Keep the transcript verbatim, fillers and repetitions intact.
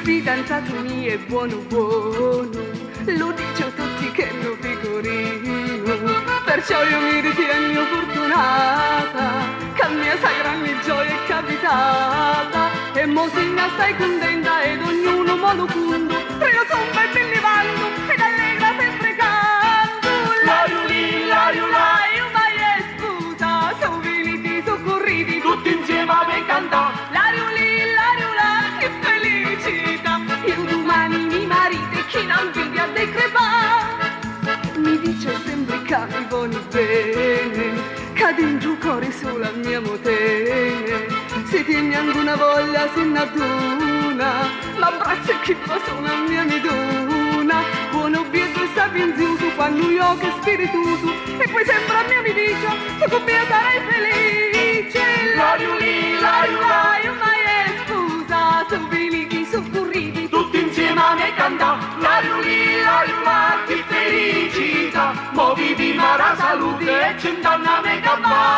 fidanzato mio è buono buono, lo dice a tutti che è mio pecorino, perciò io mi ritengo fortunata, che a mia sai grande gioia è capitata, e mo se ne stai contenta ed ognuno mo lo punto, io son ben ben levando ed allegra sempre canto, la riulì, la riulà, io mai è scusa, sono venuti soccorriti tutti insieme a me cantare, la riulì, la riulà, che felicità, io domani mi marito e chi non invidia dei crepà, mi dice sempre che mi vuole bene, cade in giù cuore solo a mia motene, se tieni anche una voglia se ne aduna, ma abbraccia chi fa solo a mia miduna, buono bieto e sapienzioso, quando io che spiritoso, e poi sembra a mia mi dice, che con me sarai felice, l'ariuli, l'ariula, io mai è scusa, sono venuti soccorriti, tutti insieme a me cantare, l'ariuli, l'ariula, che felicità, mo vivi ma la salute e cent'anni a me campare.